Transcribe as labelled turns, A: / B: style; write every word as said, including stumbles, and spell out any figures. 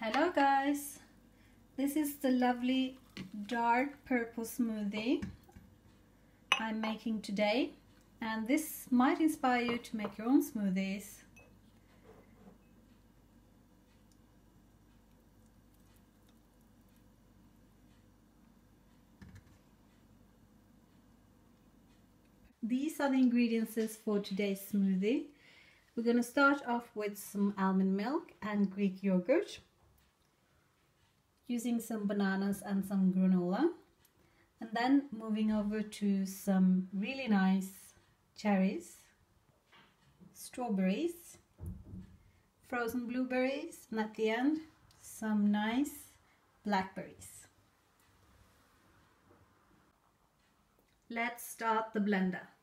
A: Hello guys, this is the lovely dark purple smoothie I'm making today, and this might inspire you to make your own smoothies. These are the ingredients for today's smoothie. We're going to start off with some almond milk and Greek yogurt, using some bananas and some granola, and then moving over to some really nice cherries, strawberries, frozen blueberries, and at the end some nice blackberries. Let's start the blender.